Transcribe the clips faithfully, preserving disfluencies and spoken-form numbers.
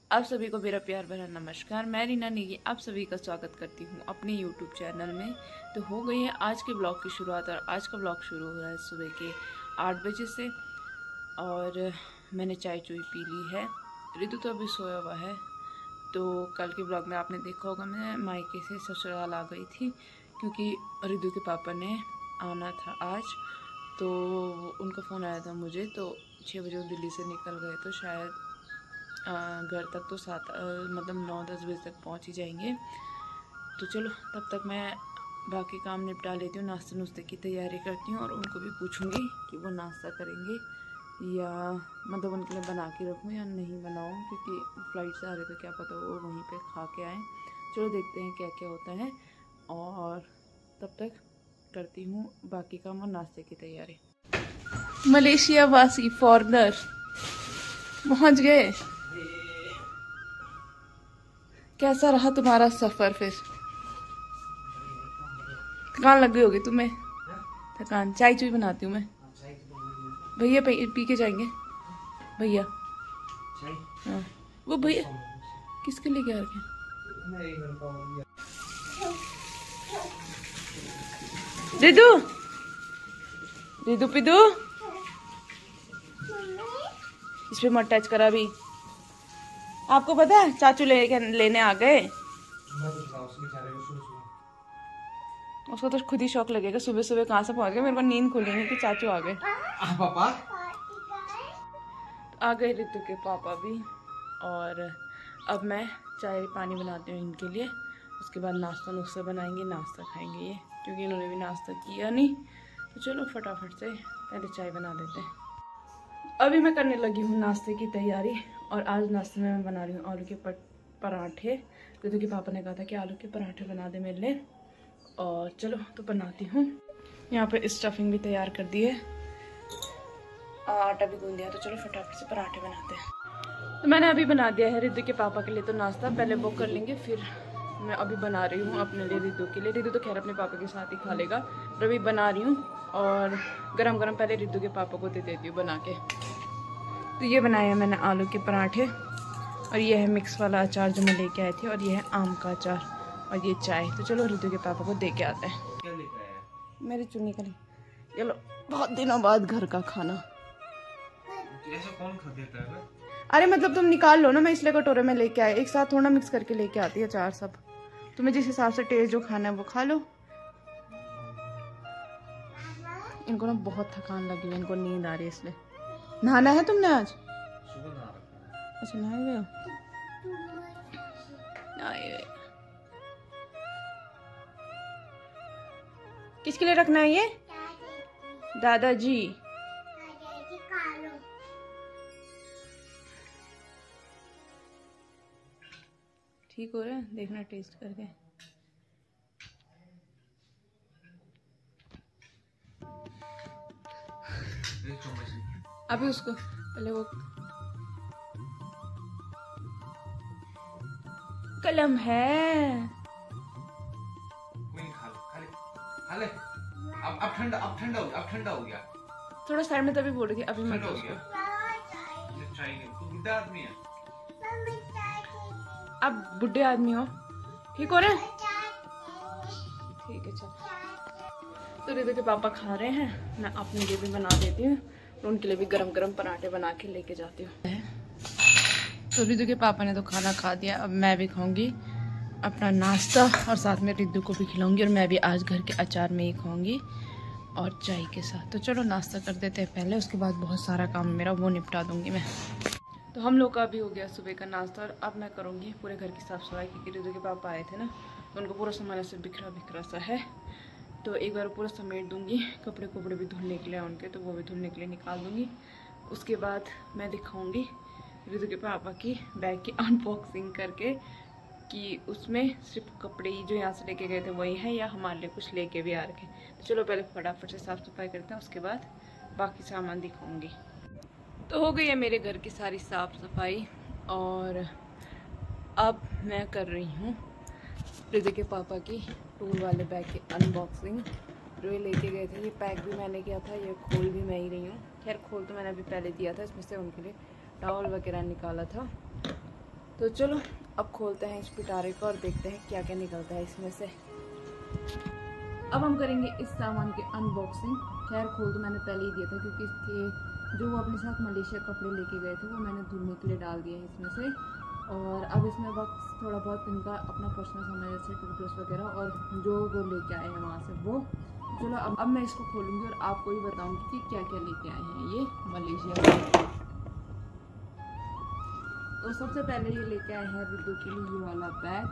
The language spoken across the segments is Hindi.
आप सभी को मेरा प्यार भरा नमस्कार। मैं रीना नेगी आप सभी का स्वागत करती हूँ अपने यूट्यूब चैनल में। तो हो गई है आज के ब्लॉग की शुरुआत और आज का ब्लॉग शुरू हो रहा है सुबह के आठ बजे से। और मैंने चाय चुई पी ली है। ऋतु तो अभी सोया हुआ है। तो कल के ब्लॉग में आपने देखा होगा मैं मायके से ससुराल आ गई थी क्योंकि ऋतु के पापा ने आना था आज। तो उनका फ़ोन आया था मुझे, तो छः बजे वो दिल्ली से निकल गए, तो शायद घर तक तो सात मतलब नौ दस बजे तक पहुंच ही जाएंगे। तो चलो तब तक मैं बाकी काम निपटा लेती हूँ, नाश्ते नुश्ते की तैयारी करती हूँ और उनको भी पूछूंगी कि वो नाश्ता करेंगे या मतलब उनके लिए बना के रखूँ या नहीं बनाऊँ, क्योंकि फ्लाइट से आ रहे तो क्या पता वो वहीं पे खा के आएँ। चलो देखते हैं क्या क्या होता है और तब तक करती हूँ बाकी काम और नाश्ते की तैयारी। मलेशिया वासी फॉरनर पहुँच गए। कैसा रहा तुम्हारा सफर? फिर थकान लग गई होगी तुम्हें? थकान। चाय चुई बनाती हूँ मैं। भैया पी के जाएंगे भैया। हाँ वो भैया किसके लिए क्या रखे? रिदू रिदू पिदू इस पे मत टच करा अभी। आपको पता है चाचू ले लेने आ गए। उसको तो खुद ही शौक लगेगा सुबह सुबह कहाँ से पहुंच गए। मेरे को नींद खुली नहीं कि चाचू आ गए। पापा आ गए ऋतु के पापा भी। और अब मैं चाय पानी बनाती हूँ इनके लिए। उसके बाद नाश्ता नुश्ता बनाएंगे, नाश्ता खाएंगे ये, क्योंकि इन्होंने भी नाश्ता किया नहीं। तो चलो फटाफट से पहले चाय बना देते हैं। अभी मैं करने लगी हूँ नाश्ते की तैयारी। और आज नाश्ते में मैं बना रही हूँ आलू के पराठे। ऋतु के पापा ने कहा था कि आलू के पराठे बना दे मेरे लिए, और चलो तो बनाती हूँ। यहाँ पे स्टफिंग भी तैयार कर दी है, आटा भी गूंद दिया। तो चलो फटाफट से पराठे बनाते हैं। तो मैंने अभी बना दिया है ऋतु के पापा के लिए तो नाश्ता। पहले वो कर लेंगे, फिर मैं अभी बना रही हूँ अपने लिए ऋतु के लिए। ऋतु तो खैर अपने पापा के साथ ही खा लेगा, पर अभी बना रही हूँ और गरम गरम पहले ऋतु के पापा को दे देती हूँ बना के। तो ये बनाया है मैंने आलू के पराठे, और ये है मिक्स वाला अचार जो मैं लेके आई थी, और ये है आम का अचार, और ये चाय। तो चलो ऋतु के पापा को दे के आते हैं। क्या लेकर आया? मेरी चुन्नी करी। चलो बहुत दिनों बाद घर का खाना। ऐसा कौन खा देता है? अरे मतलब तुम निकाल लो ना, मैं इसलिए कटोरे में लेके आए। एक साथ थोड़ा मिक्स करके लेके आती है अचार सब। तुम्हें जिस हिसाब से टेस्ट जो खाना है वो खा लो। इनको ना बहुत थकान लगी है, इनको नींद आ रही है इसलिए। नहाना है तुमने आज? सुबह नहा रखा है। अच्छा नहाए हुए हो? नहाए हुए। किसके लिए रखना है ये? दादाजी। ठीक हो रहा है, देखना टेस्ट करके। अभी उसको पहले वो कलम है। खा ले, खा ले, खा ले। अब अब ठंडा अब ठंडा हो गया, अब ठंडा हो गया। थोड़ा साइड में तभी बोल रही थी, अभी मत हो उसको। गया। चाहिए तू बुढ़ा आदमी है। अब बुढ़े आदमी हो, ठीक हो रहे हैं? ठीक है चल। तो ऋतु के पापा खा रहे हैं, मैं अपने लिए भी बना देती हूँ और उनके लिए भी गरम गरम पराठे बना के लेके जाती हूँ। तो ऋतु के पापा ने तो खाना खा दिया, अब मैं भी खाऊंगी अपना नाश्ता और साथ में ऋतु को भी खिलाऊंगी। और मैं भी आज घर के अचार में ही खाऊंगी और चाय के साथ। तो चलो नाश्ता कर देते हैं पहले, उसके बाद बहुत सारा काम मेरा वो निपटा दूंगी मैं। तो हम लोग का भी हो गया सुबह का नाश्ता, और अब मैं करूँगी पूरे घर की साफ़ सफाई, क्योंकि ऋतु के पापा आए थे ना, तो उनको पूरा सामान ऐसे बिखरा बिखरा सा है। तो एक बार पूरा समेट दूंगी। कपड़े कपड़े भी धुलने के लिए उनके, तो वो भी धुलने के लिए निकाल दूंगी। उसके बाद मैं दिखाऊंगी ऋतु के पापा की बैग की अनबॉक्सिंग करके कि उसमें सिर्फ कपड़े ही जो यहाँ से लेके गए थे वही है या हमारे लिए कुछ लेके भी आ रखे। तो चलो पहले फटाफट से साफ़ सफाई करते हैं, उसके बाद बाकी सामान दिखाऊंगी। तो हो गई है मेरे घर की सारी साफ़ सफाई, और अब मैं कर रही हूँ ऋतु के पापा की टूल वाले बैग की अनबॉक्सिंग। जो ये लेके गए थे, ये पैक भी मैंने किया था, ये खोल भी मैं ही रही हूँ। खैर खोल तो मैंने अभी पहले दिया था, इसमें से उनके लिए टॉवल वगैरह निकाला था। तो चलो अब खोलते हैं इस पिटारे को और देखते हैं क्या क्या निकलता है इसमें से। अब हम करेंगे इस सामान की अनबॉक्सिंग। खैर खोल तो मैंने पहले ही दिया था क्योंकि इसके जो वो अपने साथ मलेशिया कपड़े लेके गए थे वो मैंने धुलने के लिए डाल दिए हैं इसमें से। और अब इसमें वक्त थोड़ा बहुत इनका अपना पर्सनल सामान जैसे टूथब्रश वगैरह और जो वो लेके आए हैं वहाँ से वो। चलो अब अब मैं इसको खोलूँगी और आपको ही बताऊँगी कि क्या क्या लेके आए हैं ये मलेशिया से। तो सबसे पहले ये लेके आए हैं रिद्धू के लिए ये वाला बैग।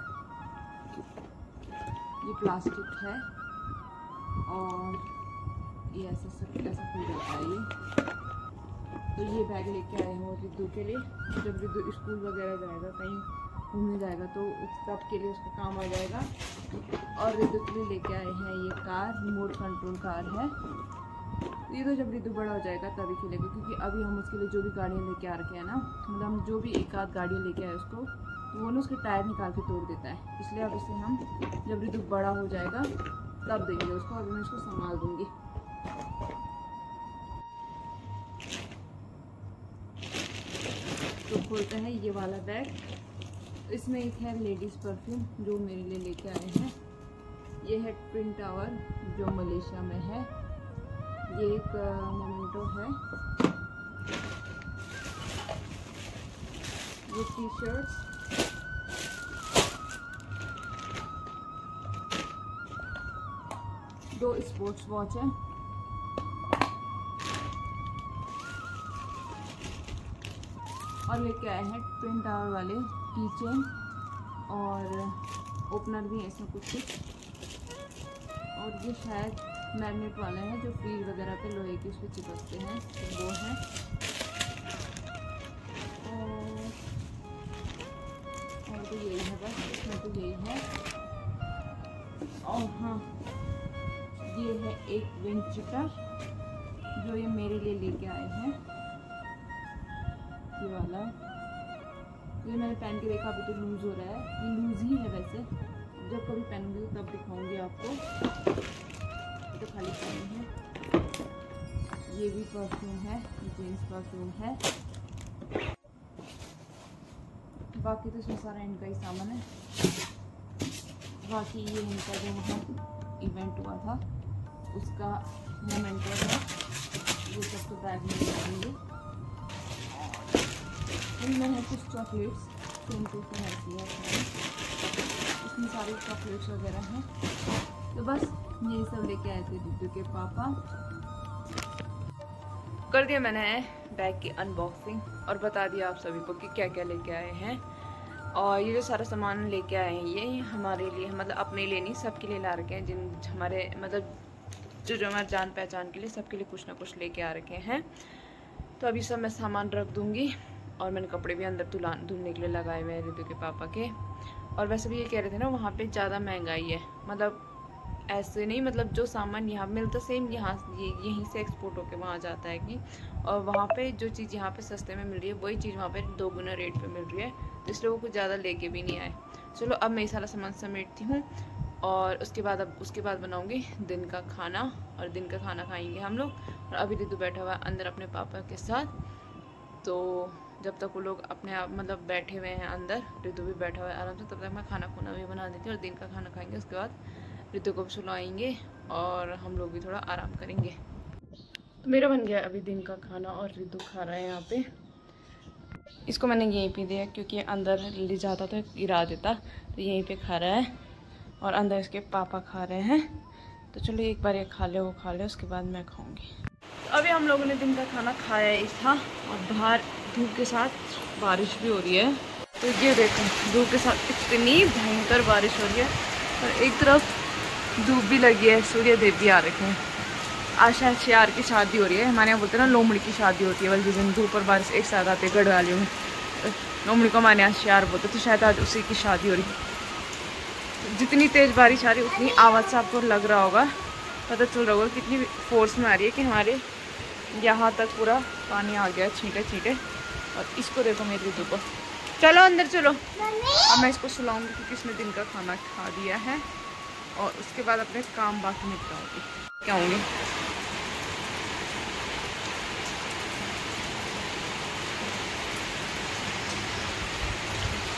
ये प्लास्टिक है और ये ऐसा सब ऐसा खुल जाता है ये। तो ये बैग लेके आए हैं रिद्धू के लिए। जब रिद्धू स्कूल वगैरह जाएगा कहीं घूमने जाएगा तो उस सब के लिए उसका काम आ जाएगा। और रिद्धू के लिए लेके आए हैं ये कार, रिमोट कंट्रोल कार है। ये तो जब रिद्धू बड़ा हो जाएगा तभी खेलेगा, क्योंकि अभी हम उसके लिए जो भी गाड़ियाँ लेके आ रखे हैं ना, मतलब हम जो भी एक आध गाड़ियाँ लेके आए उसको तो वो ना उसके टायर निकाल के तोड़ देता है। इसलिए अब इसे हम जब रिद्धू बड़ा हो जाएगा तब देंगे उसको। अभी मैं इसको संभाल दूँगी। तो खोलते हैं ये वाला बैग। इसमें एक है लेडीज़ परफ्यूम जो मेरे लिए लेके आए हैं। ये है ट्विन टावर जो मलेशिया में है। ये एक मोमेंटो है। ये टी शर्ट्स, दो स्पोर्ट्स वॉच है। और लेके आए हैं ट्विन टावर वाले की चेन और ओपनर भी है इसमें कुछ कुछ। और ये शायद मैग्नेट वाले हैं जो फ्रीज वगैरह पे लोहे के उस पर चिपकते हैं, तो वो है। और, और तो यही है बस, इसमें तो यही है। और हाँ, ये है एक विंड चिटर जो ये मेरे लिए लेके आए हैं। ये वाला ये मैंने पहन के देखा, अभी तो लूज़ हो रहा है। ये लूज़ ही है वैसे, जब कभी पहनूंगी तब दिखाऊंगी आपको। ये तो खाली पेन है। ये भी परफ्यूम है, ये जेंट्स परफ्यूम है। बाकी तो इसमें सारा इनका ही सामान है। बाकी ये इनका जो वहाँ इवेंट हुआ था उसका मोमेंटो है। ये सब तो बैग में डालेंगे। इनमें है कुछ चॉकलेट्स, सेम टू सेम ऐसी है, इसमें सारी चॉकलेट्स वगैरह हैं। तो बस ये सब लेके आए थे रिद्धू के पापा। कर दिया मैंने बैग की अनबॉक्सिंग और बता दिया आप सभी को कि क्या क्या लेके आए हैं। और ये जो सारा सामान लेके आए हैं ये हमारे लिए, मतलब अपने लिए नहीं सबके लिए ला रखे हैं। जिन हमारे मतलब जो जो हमारे जान पहचान के लिए सबके लिए कुछ ना कुछ लेके आ रखे हैं। तो अभी सब मैं सामान रख दूँगी। और मैंने कपड़े भी अंदर धुला धुलने के लिए लगाए हुए हैं रिद्धू के पापा के। और वैसे भी ये कह रहे थे ना वहाँ पे ज़्यादा महंगाई है, मतलब ऐसे नहीं, मतलब जो सामान यहाँ मिलता सेम यहाँ ये यहीं से एक्सपोर्ट होके वहाँ जाता है कि, और वहाँ पे जो चीज़ यहाँ पे सस्ते में मिल रही है वही चीज़ वहाँ पे दो गुना रेट पे मिल रही है। तो इसलिए वो कुछ ज़्यादा लेके भी नहीं आए। चलो अब मैं ये सारा सामान समेटती हूँ और उसके बाद अब उसके बाद बनाऊँगी दिन का खाना। और दिन का खाना खाएँगे हम लोग। और अभी रिद्धू बैठा हुआ है अंदर अपने पापा के साथ। तो जब तक वो लोग अपने आप मतलब बैठे हुए हैं अंदर, रिद्धू भी बैठा हुआ है आराम से, तब तक मैं खाना खुना भी बना देती हूँ और दिन का खाना खाएंगे। उसके बाद रिद्धू को भी सुलाएंगे और हम लोग भी थोड़ा आराम करेंगे। तो मेरा बन गया अभी दिन का खाना और रिद्धू खा रहा है यहाँ पे। इसको मैंने यहीं पे दिया क्योंकि अंदर ले जाता तो गिरा देता, तो यहीं पे खा रहा है। और अंदर इसके पापा खा रहे हैं। तो चलो एक बार ये खा ले, वो खा ले, उसके बाद मैं खाऊँगी। तो अभी हम लोगों ने दिन का खाना खाया ही था और बाहर धूप के साथ बारिश भी हो रही है। तो ये देखो धूप के साथ इतनी भयंकर बारिश हो रही है और एक तरफ धूप भी लगी है, सूर्य देव भी आ रखे हैं। आज शायद शियार की शादी हो रही है। हमारे यहाँ बोलते हैं ना लोमड़ी की शादी होती है, बल्कि दिन धूप और बारिश एक साथ आते हैं गढ़वालियों में। लोमड़ी को हमारे यहाँ शियार बोलते, तो शायद आज उसी की शादी हो रही है। जितनी तेज़ बारिश आ रही है उतनी आवाज़ से आपको लग रहा होगा, पता चल रहा होगा कितनी फोर्स में आ रही है कि हमारे यहाँ तक पूरा पानी आ गया छींटे छींटे। और इसको देखो मेरी रिद्धू को, चलो अंदर चलो। अब मैं इसको सुलाऊंगी क्योंकि इसने दिन का खाना खा दिया है और उसके बाद अपने काम बाकी निपटाऊंगी। क्या होंगे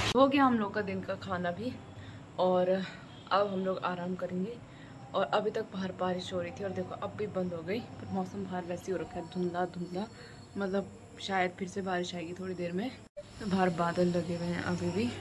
हो गया हम लोग का दिन का खाना भी, और अब हम लोग आराम करेंगे। और अभी तक बाहर बारिश हो रही थी और देखो अब भी बंद हो गई, पर मौसम बाहर वैसे ही हो रखा है, धुंधला धुंधला, मतलब शायद फिर से बारिश आएगी थोड़ी देर में। तो बाहर बादल लगे हुए हैं अभी भी,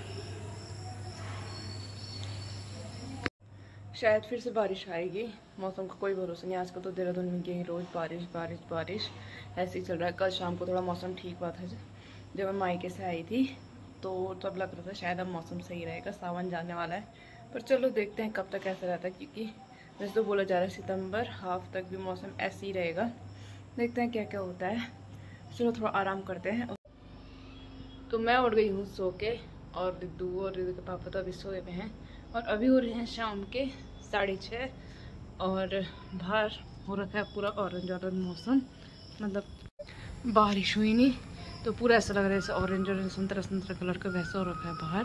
शायद फिर से बारिश आएगी। मौसम का कोई भरोसा नहीं, आजकल तो देहरादून में यही रोज़ बारिश बारिश बारिश ऐसे ही चल रहा है। कल शाम को थोड़ा मौसम ठीक हुआ था जब मैं मायके से आई थी, तो तब लग रहा था शायद अब मौसम सही रहेगा, सावन जाने वाला है। पर चलो देखते हैं कब तक ऐसा रहता है, क्योंकि वैसे तो बोला जा रहा है सितंबर हाफ तक भी मौसम ऐसे ही रहेगा। देखते हैं क्या क्या होता है। चलो थोड़ा आराम करते हैं। तो मैं उठ गई हूँ सो के, और दिद्दू और दिद्दू के पापा तो अभी सोए हुए हैं, और अभी हो रहे हैं शाम के साढ़े छः, और बाहर हो रखा है पूरा ऑरेंज ऑरेंज मौसम, मतलब बारिश हुई नहीं तो पूरा ऐसा लग रहा है जैसे ऑरेंज ऑरेंज संतरा संतरा कलर का वैसा हो रखा है बाहर।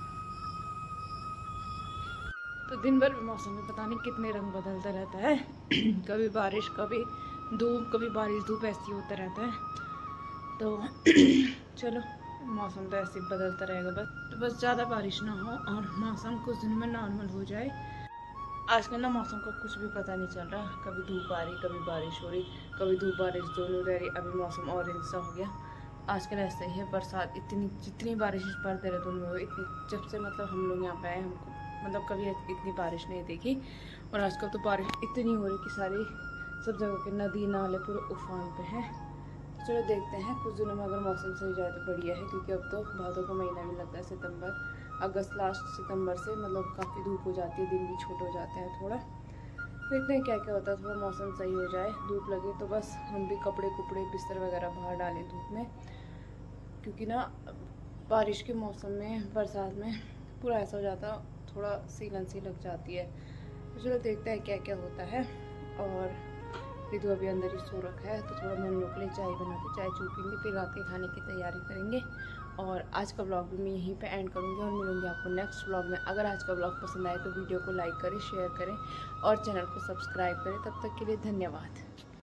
तो दिन भर मौसम में पता नहीं कितने रंग बदलता रहता है कभी बारिश कभी धूप, कभी बारिश धूप, ऐसे होता रहता है। तो चलो मौसम तो ऐसे ही बदलता रहेगा बस, तो बस ज़्यादा बारिश ना हो और मौसम कुछ दिन में नॉर्मल हो जाए। आजकल ना मौसम का कुछ भी पता नहीं चल रहा, कभी धूप आ रही कभी बारिश हो रही, कभी धूप बारिश दोनों रह रही। अभी मौसम ऑरेंज सा हो गया, आजकल ऐसा ही है। बरसात इतनी जितनी बारिश इस बार देहरादून में हुई, इतनी जब से मतलब हम लोग यहाँ पे आए, हमको मतलब कभी इतनी बारिश नहीं देखी। और आजकल तो बारिश इतनी हो रही कि सारी सब जगह के नदी नाले पूरे उफान पे हैं। तो चलो देखते हैं कुछ दिनों में अगर मौसम सही जाए तो बढ़िया है, क्योंकि अब तो भादों का महीना भी लगता है, सितंबर अगस्त लास्ट सितंबर से मतलब काफ़ी धूप हो जाती है, दिन भी छोटे हो जाते हैं थोड़ा। देखते हैं क्या क्या होता है, थोड़ा मौसम सही हो जाए, धूप लगे तो बस हम भी कपड़े कुपड़े बिस्तर वगैरह बाहर डालें धूप में, क्योंकि ना बारिश के मौसम में बरसात में पूरा ऐसा हो जाता है, थोड़ा सीलन सी लग जाती है। तो चलो देखते हैं क्या क्या होता है। और रितु अभी अंदर ही सो रखा है, तो थोड़ा मैं हम लोग के लिए चाय बनाते चाय चू पीएंगे, फिर रात के खाने की तैयारी करेंगे। और आज का ब्लॉग भी मैं यहीं पे एंड करूँगी और मिलूँगी आपको नेक्स्ट ब्लॉग में। अगर आज का ब्लॉग पसंद आए तो वीडियो को लाइक करें, शेयर करें और चैनल को सब्सक्राइब करें। तब तक के लिए धन्यवाद।